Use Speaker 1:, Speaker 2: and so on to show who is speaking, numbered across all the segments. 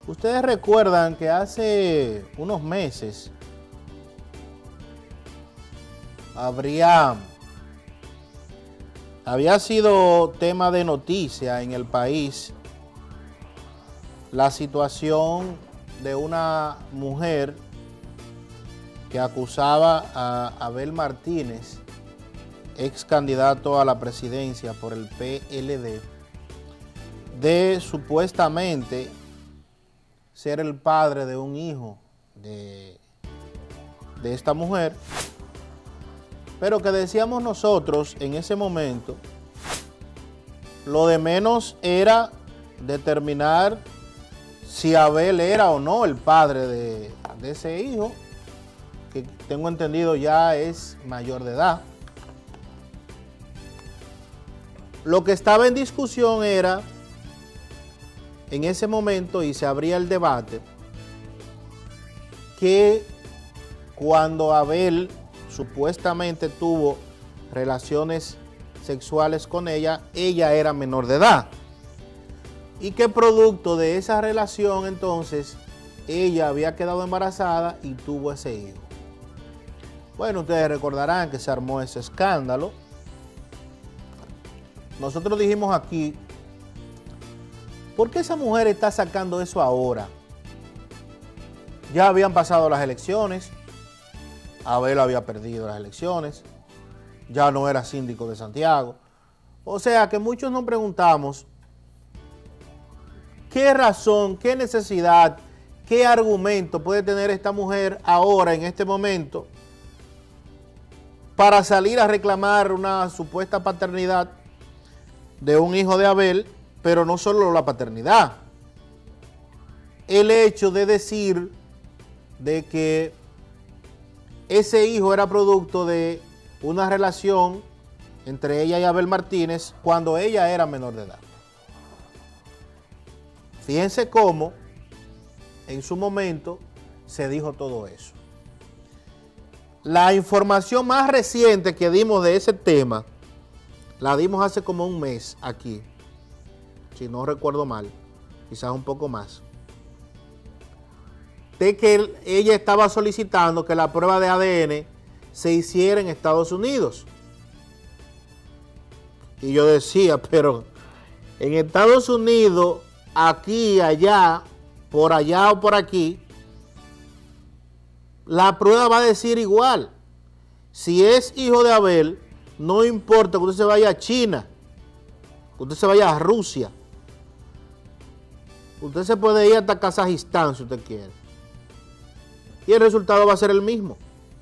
Speaker 1: Ustedes recuerdan que hace unos meses había sido tema de noticia en el país la situación de una mujer que acusaba a Abel Martínez, ex candidato a la presidencia por el PLD, de supuestamente ser el padre de un hijo de esta mujer, pero que decíamos nosotros en ese momento, lo de menos era determinar si Abel era o no el padre de ese hijo, que tengo entendido ya es mayor de edad. Lo que estaba en discusión era, en ese momento, y se abría el debate, que cuando Abel supuestamente tuvo relaciones sexuales con ella, ella era menor de edad. Y que producto de esa relación, entonces, ella había quedado embarazada y tuvo ese hijo. Bueno, ustedes recordarán que se armó ese escándalo. Nosotros dijimos aquí, ¿por qué esa mujer está sacando eso ahora? Ya habían pasado las elecciones, Abel había perdido las elecciones, ya no era síndico de Santiago. O sea que muchos nos preguntamos, ¿qué razón, qué necesidad, qué argumento puede tener esta mujer ahora, en este momento, para salir a reclamar una supuesta paternidad de un hijo de Abel? Pero no solo la paternidad, el hecho de decir de que ese hijo era producto de una relación entre ella y Abel Martínez cuando ella era menor de edad. Fíjense cómo en su momento se dijo todo eso. La información más reciente que dimos de ese tema, la dimos hace como un mes aquí, si no recuerdo mal, quizás un poco más, de que ella estaba solicitando que la prueba de ADN se hiciera en Estados Unidos. Y yo decía, pero en Estados Unidos, aquí, allá o por aquí, la prueba va a decir igual. Si es hijo de Abel, no importa que usted se vaya a China, que usted se vaya a Rusia, usted se puede ir hasta Kazajistán si usted quiere, y el resultado va a ser el mismo.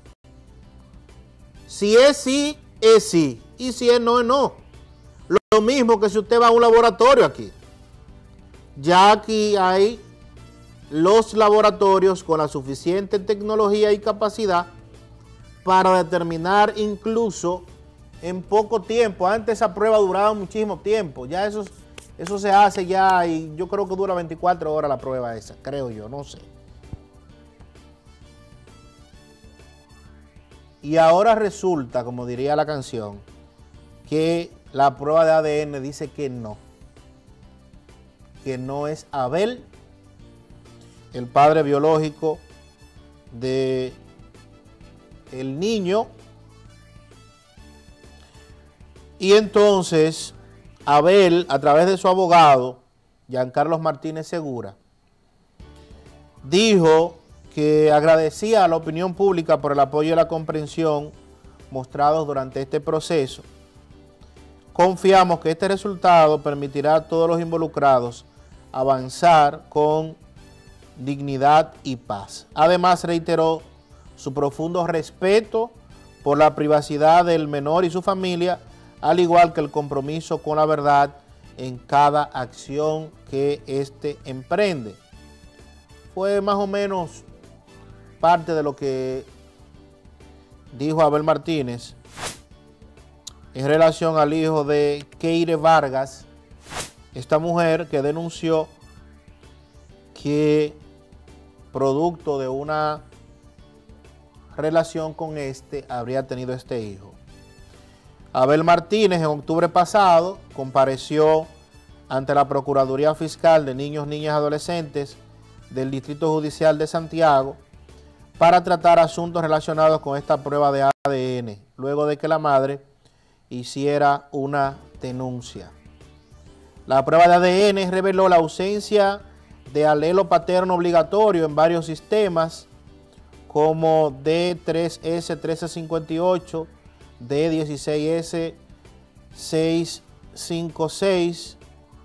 Speaker 1: Si es sí, es sí, y si es no, es no. Lo mismo que si usted va a un laboratorio aquí. Ya aquí hay los laboratorios con la suficiente tecnología y capacidad para determinar incluso en poco tiempo. Antes esa prueba duraba muchísimo tiempo. Ya eso se hace ya, y yo creo que dura 24 horas la prueba esa, creo yo, no sé. Y ahora resulta, como diría la canción, que la prueba de ADN dice que no es Abel el padre biológico de el niño. Y entonces Abel, a través de su abogado, Giancarlos Martínez Segura, dijo que agradecía a la opinión pública por el apoyo y la comprensión mostrados durante este proceso. Confiamos que este resultado permitirá a todos los involucrados avanzar con dignidad y paz. Además, reiteró su profundo respeto por la privacidad del menor y su familia, al igual que el compromiso con la verdad en cada acción que éste emprende. Fue más o menos parte de lo que dijo Abel Martínez en relación al hijo de Keire Vargas, esta mujer que denunció que producto de una relación con habría tenido este hijo. Abel Martínez en octubre pasado compareció ante la Procuraduría Fiscal de Niños, Niñas y Adolescentes del Distrito Judicial de Santiago para tratar asuntos relacionados con esta prueba de ADN, luego de que la madre hiciera una denuncia. La prueba de ADN reveló la ausencia de alelo paterno obligatorio en varios sistemas como D3S1358, D16S656,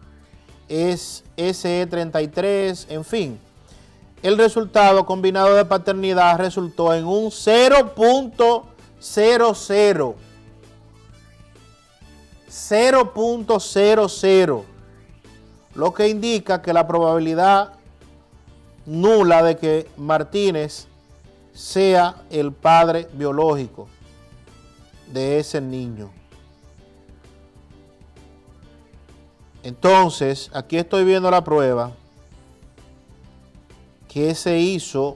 Speaker 1: SE33, en fin. El resultado combinado de paternidad resultó en un 0.00. 0.00, lo que indica que la probabilidad nula de que Martínez sea el padre biológico de ese niño. Entonces, aquí estoy viendo la prueba que se hizo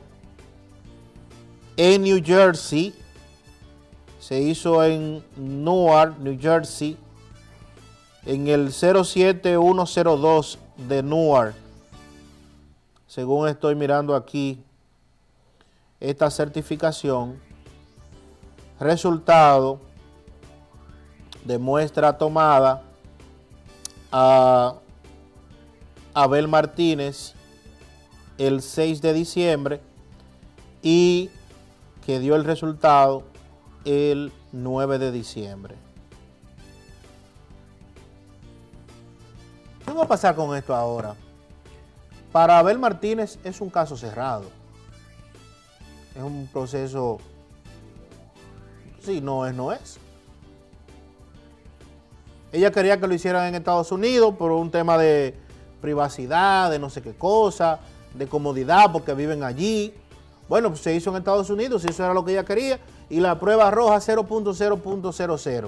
Speaker 1: en New Jersey, se hizo en Newark, New Jersey, en el 07102 de Newark, según estoy mirando aquí esta certificación. Resultado de muestra tomada a Abel Martínez el 6 de diciembre y que dio el resultado el 9 de diciembre. ¿Qué va a pasar con esto ahora? Para Abel Martínez es un caso cerrado. Es un proceso, si no es, no es. Ella quería que lo hicieran en Estados Unidos por un tema de privacidad, de no sé qué cosa, de comodidad, porque viven allí. Bueno, pues se hizo en Estados Unidos, eso era lo que ella quería, y la prueba arroja 0.0.00.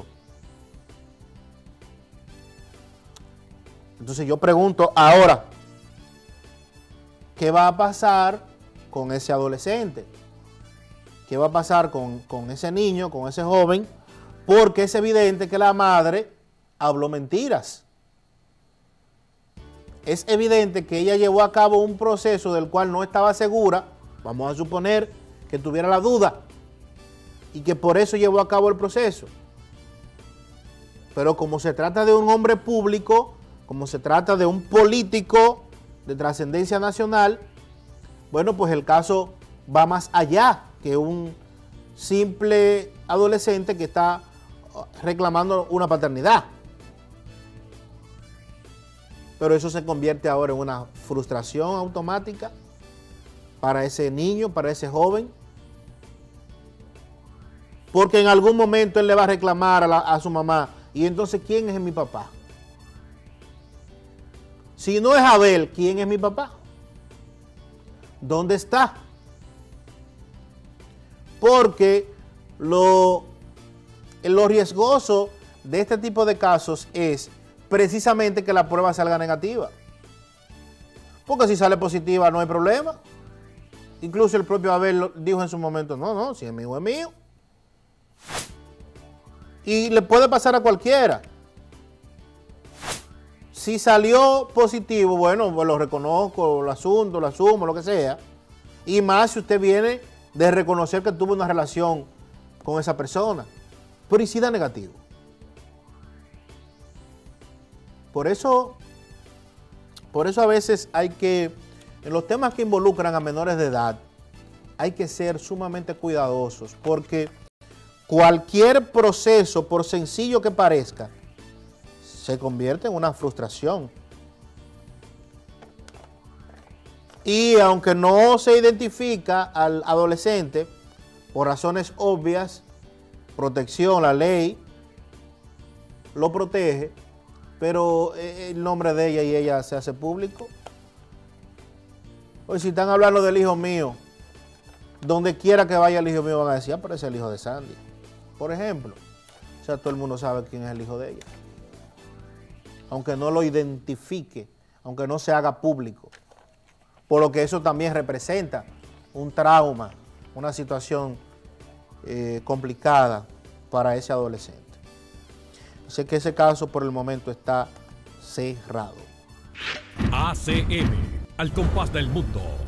Speaker 1: Entonces yo pregunto ahora, ¿qué va a pasar con ese adolescente? ¿Qué va a pasar con ese niño, con ese joven? Porque es evidente que la madre habló mentiras. Es evidente que ella llevó a cabo un proceso del cual no estaba segura, vamos a suponer que tuviera la duda, y que por eso llevó a cabo el proceso. Pero como se trata de un hombre público, como se trata de un político de trascendencia nacional, bueno, pues el caso va más allá que un simple adolescente que está reclamando una paternidad. Pero eso se convierte ahora en una frustración automática para ese niño, para ese joven, porque en algún momento él le va a reclamar a su mamá, y entonces, ¿quién es mi papá? Si no es Abel, ¿quién es mi papá? ¿Dónde está? Porque lo riesgoso de este tipo de casos es precisamente que la prueba salga negativa. Porque si sale positiva no hay problema. Incluso el propio Abel dijo en su momento, no, si es mío, es mío. Y le puede pasar a cualquiera. Si salió positivo, bueno, pues lo reconozco, lo asumo, lo que sea. Y más si usted viene de reconocer que tuvo una relación con esa persona. Pero ¿y si da negativo? Por eso a veces hay que, en los temas que involucran a menores de edad, hay que ser sumamente cuidadosos, porque cualquier proceso, por sencillo que parezca, se convierte en una frustración. Y aunque no se identifica al adolescente, por razones obvias, protección, la ley lo protege, pero el nombre de ella y ella se hace público. Hoy si están hablando del hijo mío, donde quiera que vaya el hijo mío van a decir, pero ese es el hijo de Sandy, por ejemplo. O sea, todo el mundo sabe quién es el hijo de ella. Aunque no lo identifique, aunque no se haga público. Por lo que eso también representa un trauma, una situación complicada para ese adolescente. Sé que ese caso por el momento está cerrado.
Speaker 2: ACM, al compás del mundo.